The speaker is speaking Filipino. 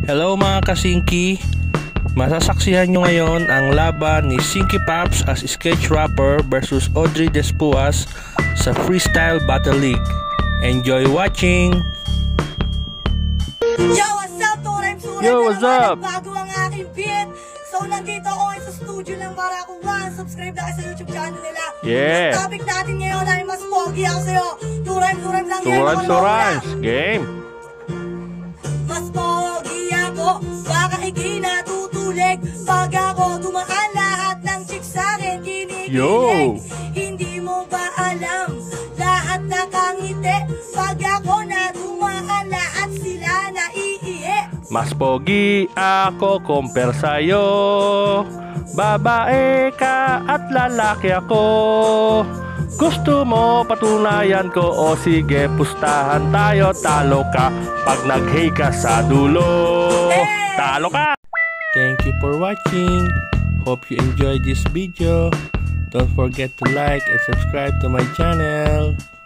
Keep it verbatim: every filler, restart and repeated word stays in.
Hello mga kasingki, masasaksihan nyo ngayon ang laban ni Sinky Pops as sketch rapper versus Audrey Despuas sa Freestyle Battle League. Enjoy watching! Yo, what's up? Turem Suret. Yo, what's up? Bago ang aking beat. So, nandito ako sa studio lang para kung one, subscribe na kayo sa YouTube channel nila. Yeah. Ang topic natin ngayon ay mas pogi ako sa'yo. Turem, turem lang yan. Turem, turem. Game. Mas pogi ako, baka ikinatutulig. Pag ako tumakan, lahat ng chicks sa'kin kinikilig. Yo. Hindi mo ba alam, lahat nakangiti. Pag ako na tumakan, lahat sila naiihi. Mas pogi ako compare sa'yo. Babae ka at lalaki ako. Gusto mo patunayan ko? O sige, pustahan tayo. Talo ka pag nag-hey ka sa dulo. Talo ka! Thank you for watching. Hope you enjoyed this video. Don't forget to like and subscribe to my channel.